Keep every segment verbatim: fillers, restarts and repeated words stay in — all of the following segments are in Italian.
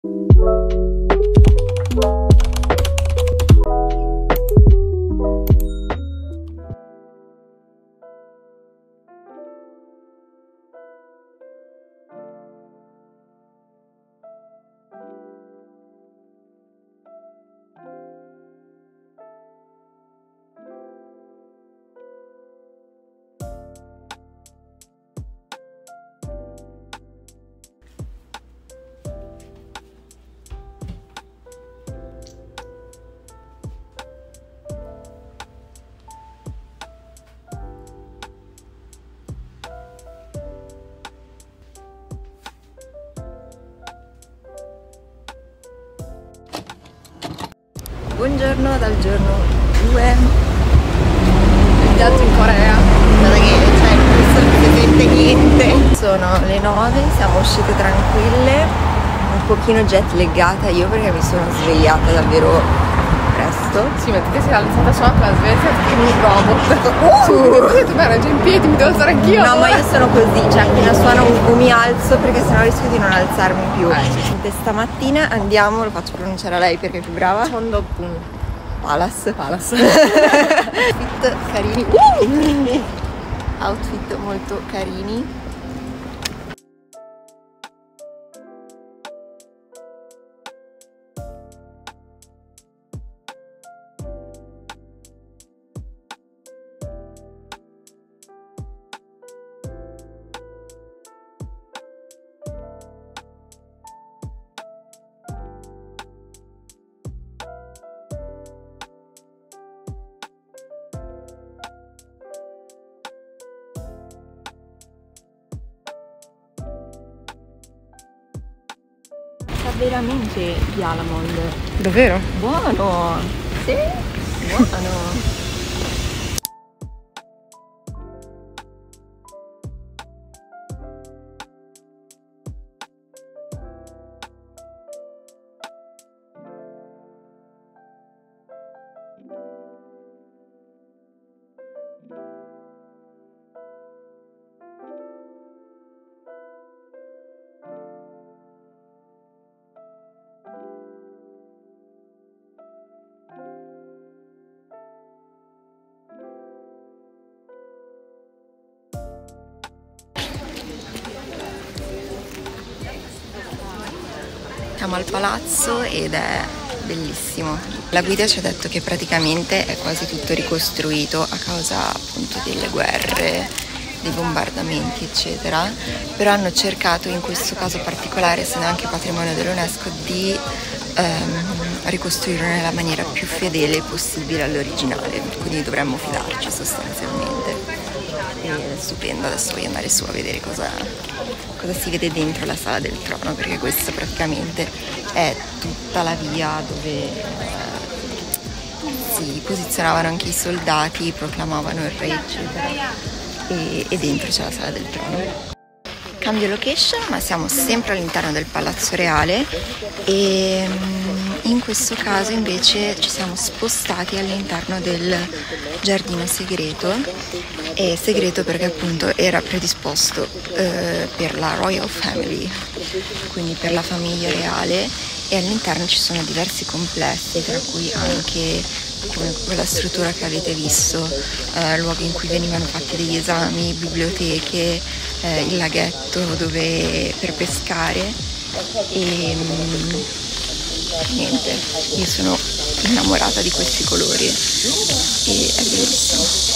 Buongiorno dal giorno due il viaggio in Corea. Guarda che cioè, questo non si sente niente. Sono le nove, siamo uscite tranquille, un pochino jet laggata io perché mi sono svegliata davvero presto. Sì, ma te sei alzata sopra la sveglia e mi robot. Tu Ho detto, beh, ero già in piedi, mi devo alzare anch'io. No, ma io sono così, cioè appena suono o mi alzo perché sennò rischio di non alzarmi più. Eh. Stamattina andiamo, lo faccio pronunciare a lei perché è più brava. Chondokgun Palace. Palace. Outfit carini. Uh! Outfit molto carini. Veramente di Alamond. Davvero? Buono! Sì? Buono! Siamo al palazzo ed è bellissimo. La guida ci ha detto che praticamente è quasi tutto ricostruito a causa appunto delle guerre, dei bombardamenti eccetera, però hanno cercato in questo caso particolare, essendo anche patrimonio dell'UNESCO, di ehm, ricostruirlo nella maniera più fedele possibile all'originale, quindi dovremmo fidarci sostanzialmente. E è stupendo, adesso voglio andare su a vedere cosa, cosa si vede dentro la sala del trono, perché questa praticamente è tutta la via dove eh, si posizionavano anche i soldati, proclamavano il re eccetera, e, e dentro c'è la sala del trono. Cambio location, ma siamo sempre all'interno del Palazzo Reale e in questo caso invece ci siamo spostati all'interno del giardino segreto, e segreto perché appunto era predisposto eh, per la Royal Family, quindi per la famiglia reale, e all'interno ci sono diversi complessi, tra cui anche come quella struttura che avete visto, eh, luoghi in cui venivano fatti degli esami, biblioteche, eh, il laghetto dove per pescare e mm, niente, io sono innamorata di questi colori e è bellissimo.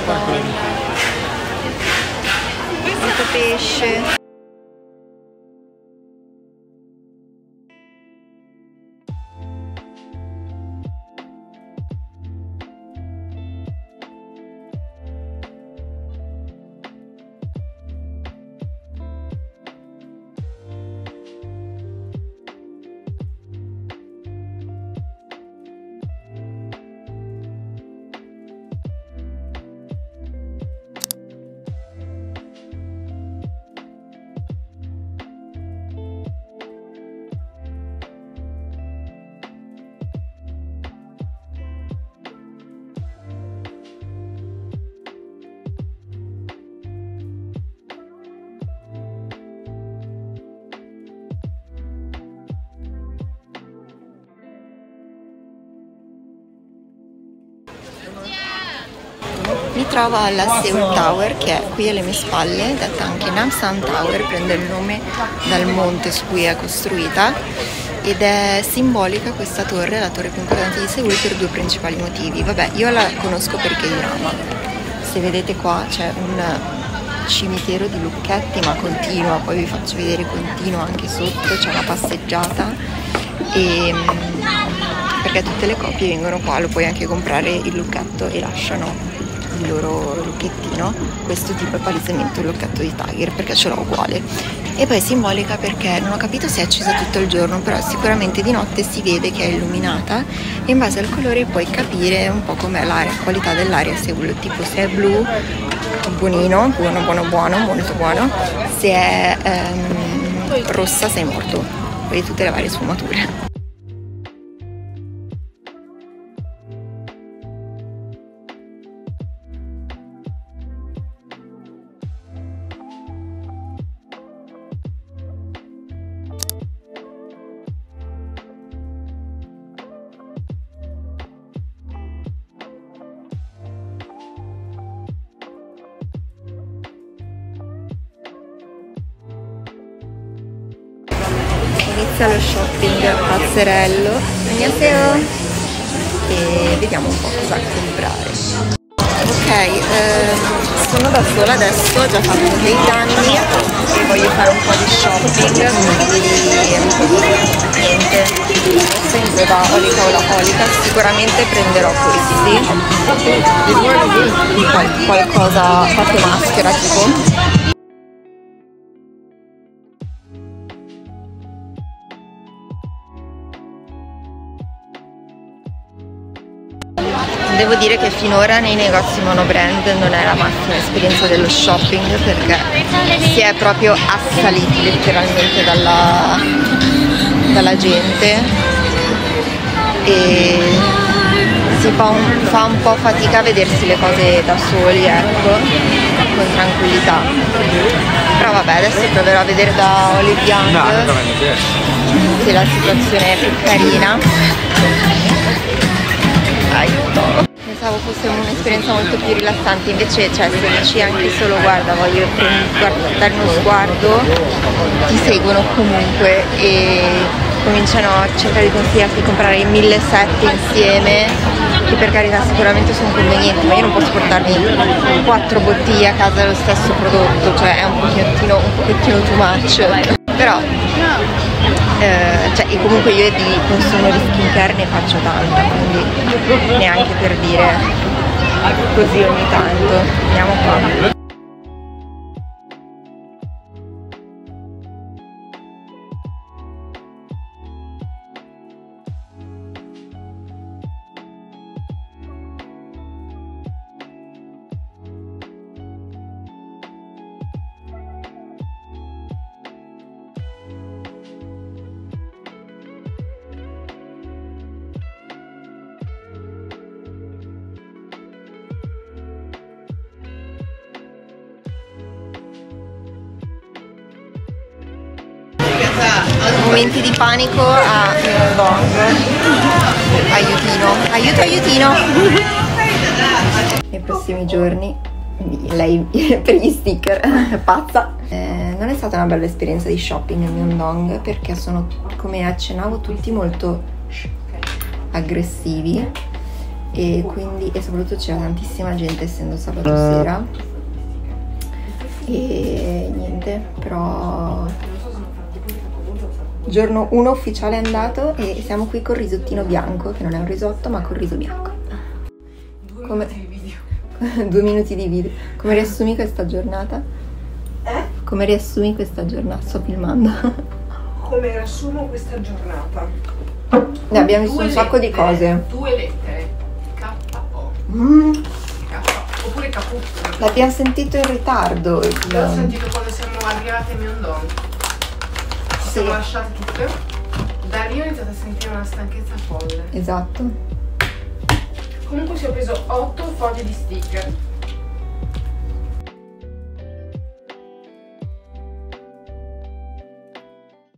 molto pesce. Mi trovo alla Seoul Tower, che è qui alle mie spalle, detta anche Namsan Tower, prende il nome dal monte su cui è costruita, ed è simbolica questa torre, la torre più importante di Seoul, per due principali motivi. Vabbè, io la conosco perché Irama. Se vedete qua c'è un cimitero di lucchetti, ma continua, poi vi faccio vedere, continua anche sotto, c'è una passeggiata, e perché tutte le coppie vengono qua, lo puoi anche comprare il lucchetto e lasciano il loro lucchettino. Questo tipo è palesemente un lucchetto di Tiger, perché ce l'ho uguale. E poi è simbolica perché non ho capito se è accesa tutto il giorno, però sicuramente di notte si vede che è illuminata, e in base al colore puoi capire un po' com'è l'aria, la qualità dell'aria a Seoul, tipo se è blu, buonino, buono, buono, buono, molto buono, se è ehm, rossa sei morto, vedi tutte le varie sfumature. Inizia lo shopping pazzerello, annyeonghaseyo, e vediamo un po' cosa comprare. Ok, ehm, sono da sola adesso, ho già fatto dei danni e voglio fare un po' di shopping, quindi niente, sempre da Olica o la Olica, sicuramente prenderò questi, Qual qualcosa fatto maschera tipo. Devo dire che finora nei negozi monobrand non è la massima esperienza dello shopping, perché si è proprio assaliti letteralmente dalla, dalla gente e si fa un, fa un po' fatica a vedersi le cose da soli, ecco, con tranquillità. Però vabbè, adesso proverò a vedere da Olive Young se la situazione è più carina. Aiuto. Pensavo fosse un'esperienza molto più rilassante, invece cioè, se dici anche solo guarda voglio dare uno sguardo, ti seguono comunque e cominciano a cercare di consigliarti di comprare mille set insieme, che per carità sicuramente sono convenienti, ma io non posso portarmi quattro bottiglie a casa dello stesso prodotto, cioè è un pochettino, un pochettino too much. Però eh, cioè, e comunque io di consumo di skincare ne faccio tanta, quindi neanche per dire così ogni tanto. Andiamo qua. Momenti di panico a Myeongdong. Aiutino, aiuto, aiutino. Nei prossimi giorni lei per gli sticker è pazza. Eh, non è stata una bella esperienza di shopping a Myeongdong, perché sono, come accennavo, tutti molto aggressivi e quindi e soprattutto c'era tantissima gente essendo sabato sera e niente, però giorno uno ufficiale è andato e siamo qui col risottino bianco, che non è un risotto ma col riso bianco. Due Come... minuti di video. Due minuti di video. Come riassumi questa giornata? Eh? Come riassumi questa giornata? Sto filmando. Come riassumo questa giornata? Ne abbiamo visto Due un sacco di lettere, cose. Due lettere. K O. Mm. K oppure caputto. L'abbiamo sentito in ritardo. il- L'ho sentito quando siamo arrivati a Myeongdong. Ci Sì. siamo lasciate tutte. Da lì ho iniziato a sentire una stanchezza folle. Esatto. Comunque sì, ho preso otto foglie di sticker.